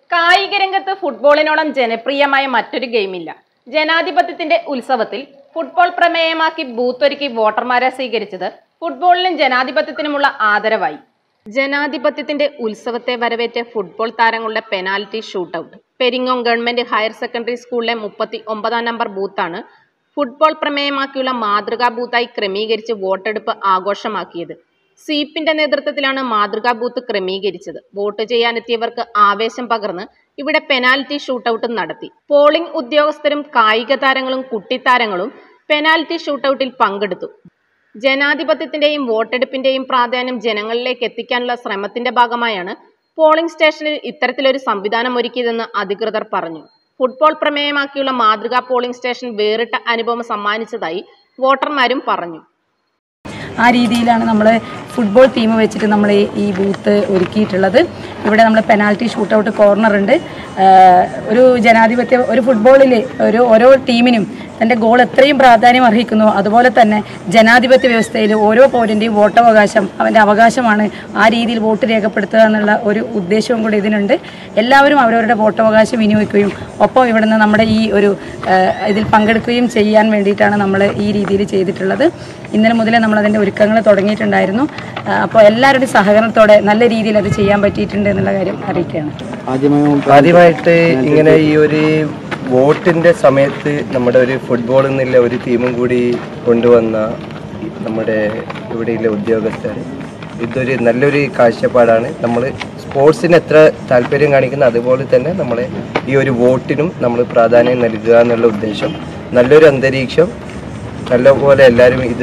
കായിക രംഗത്ത് ഫുട്ബോളിനോളം ജനപ്രിയമായ മറ്റൊരു ഗെയിമില്ല. ജനാധിപത്യത്തിന്റെ ഉത്സവത്തിൽ ഫുട്ബോൾ പ്രമേയമാക്കി ബൂത്തൊരുക്കി വോട്ടർമാരെ സ്വീകരിച്ചത് ഫുട്ബോളിനും ജനാധിപത്യത്തിനുമുള്ള ആദരവായി. ജനാധിപത്യത്തിന്റെ ഉത്സവത്തെ വരവേറ്റ ഫുട്ബോൾ താരങ്ങളുടെ penalty shootout. Peringome government higher secondary സ്കൂളിലെ 39 നമ്പർ ബൂത്താണ് ഫുട്ബോൾ പ്രമേയമാക്കിയുള്ള മാതൃകാ ബൂത്തായി ക്രമീകരിച്ച് വോട്ടെടുപ്പ് ആഘോഷമാക്കിയത്. സ്വീപ്പിന്റെ നേതൃത്വത്തിലാണ് മാതൃകാ ബൂത്ത് ക്രമീകരിച്ചത്. വോട്ട് ചെയ്യാനെത്തിയവർക്ക് ആവേശം പകർന്ന് ഇവിടെ പെനാൽറ്റി ഷൂട്ടൌട്ടും നടത്തി. പോളിംഗ് ഉദ്യോഗസ്ഥരും കായിക താരങ്ങളും കുട്ടിത്താരങ്ങളും പെനാൽറ്റി ഷൂട്ടൌട്ടിൽ പങ്കെടുത്തു. ജനാധിപത്യത്തിന്റെയും വോട്ടെടുപ്പിന്റെയും പ്രാധാന്യം ജനങ്ങളിലേക്ക് എത്തിക്കാനുള്ള ശ്രമത്തിന്റെ ഭാഗമായാണ് പോളിംഗ് സ്റ്റേഷനിൽ ഇത്തരത്തിലൊരു സംവിധാനം ഒരുക്കിയതെന്ന് അധികൃതർ പറഞ്ഞു. ഫുട്ബോൾ പ്രമേയമാക്കിയുള്ള മാതൃകാ പോളിംഗ് സ്റ്റേഷൻ വേറിട്ട അനുഭവം സമ്മാനിച്ചതായി വോട്ടർമാരും പറഞ്ഞു. ആ രീതിയിലാണ് നമ്മൾ ഫുട്ബോൾ തീം വെച്ചിട്ട് നമ്മൾ ഈ ബൂത്ത് ഒരുക്കിയിട്ടുള്ളത്. ഇവിടെ നമ്മൾ പെനാൽറ്റി ഷൂട്ടൗട്ട് കോർണർ ഉണ്ട്. ഒരു ജനാധിപത്യ ഒരു ഫുട്ബോളിൽ ഓരോ ടീമിനും തൻ്റെ ഗോൾ എത്രയും പ്രാധാന്യം അർഹിക്കുന്നു അതുപോലെ തന്നെ ജനാധിപത്യ വ്യവസ്ഥയിൽ ഓരോ പൗരൻ്റെയും വോട്ടവകാശം അവൻ്റെ അവകാശമാണ്. ആ രീതിയിൽ വോട്ട് രേഖപ്പെടുത്തുക എന്നുള്ള ഒരു ഉദ്ദേശവും കൂടി ഇതിനുണ്ട്. എല്ലാവരും അവരവരുടെ വോട്ടവകാശം വിനിയോഗിക്കുകയും ഒപ്പം ഇവിടുന്ന് നമ്മുടെ ഈ ഒരു ഇതിൽ പങ്കെടുക്കുകയും ചെയ്യാൻ വേണ്ടിയിട്ടാണ് നമ്മൾ ഈ രീതിയിൽ ചെയ്തിട്ടുള്ളത്. ഇന്നലെ മുതലേ നമ്മളതിൻ്റെ ഒരുക്കങ്ങൾ തുടങ്ങിയിട്ടുണ്ടായിരുന്നു. അപ്പോൾ എല്ലാവരുടെയും സഹകരണത്തോടെ നല്ല രീതിയിൽ അത് ചെയ്യാൻ പറ്റിയിട്ടുണ്ട് എന്നുള്ള കാര്യം അറിയിക്കുകയാണ്. ആദ്യമായിട്ട് ഇങ്ങനെ ഈ ഒരു വോട്ടിൻ്റെ സമയത്ത് നമ്മുടെ ഒരു ഫുട്ബോൾ എന്നുള്ള ഒരു ടീമും കൂടി കൊണ്ടുവന്ന നമ്മുടെ ഇവിടെയുള്ള ഉദ്യോഗസ്ഥർ ഇതൊരു നല്ലൊരു കാഴ്ചപ്പാടാണ്. നമ്മൾ സ്പോർട്സിന് എത്ര താല്പര്യം കാണിക്കുന്ന അതുപോലെ തന്നെ നമ്മൾ ഈ ഒരു വോട്ടിനും നമ്മൾ പ്രാധാന്യം നൽകുക എന്നുള്ള ഉദ്ദേശം, നല്ലൊരു അന്തരീക്ഷം, നല്ലപോലെ എല്ലാവരും ഇത്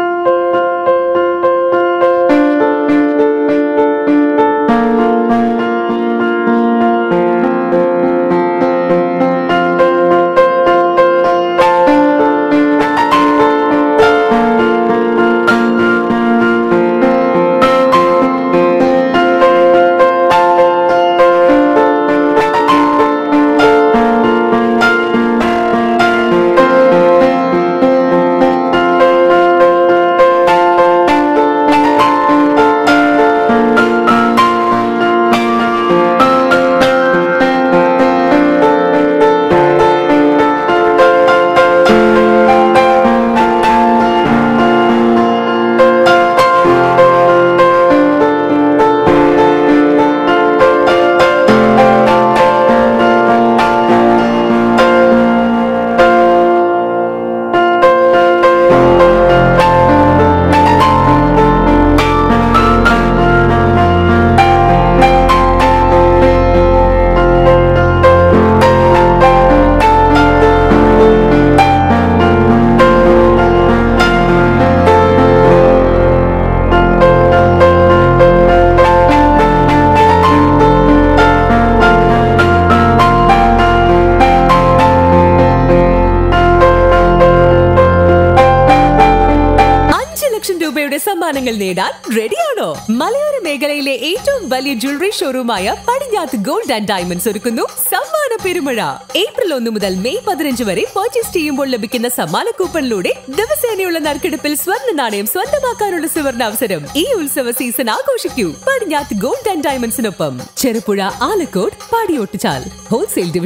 സമ്മാനങ്ങൾ നേടാൻ റെഡിയാണോ? മലയോര മേഖലയിലെ ഏറ്റവും വലിയ ജ്വല്ലറി ഷോറൂമായ പടിഞ്ഞാത്ത് ഗോൾഡ് ആൻഡ് ഡയമണ്ട്സ് ഒരുക്കുന്നു സമ്മാന പെരുമഴ. ഏപ്രിൽ 1 മുതൽ മെയ് 15 വരെ പർച്ചേസ് ചെയ്യുമ്പോൾ ലഭിക്കുന്ന സമ്മാന കൂപ്പണിലൂടെ ദിവസേനയുള്ള നറുക്കെടുപ്പിൽ സ്വർണ്ണ നാണയം സ്വന്തമാക്കാനുള്ള സുവർണാവസരം. ഈ ഉത്സവ സീസൺ ആഘോഷിക്കൂ പടിഞ്ഞാത്ത് ഗോൾഡ് ആൻഡ് ഡയമണ്ട്സിനൊപ്പം. ചെറുപുഴ, ആലക്കോട്, പാടിയോട്ടുചാൽ. ഹോൾസെയിൽ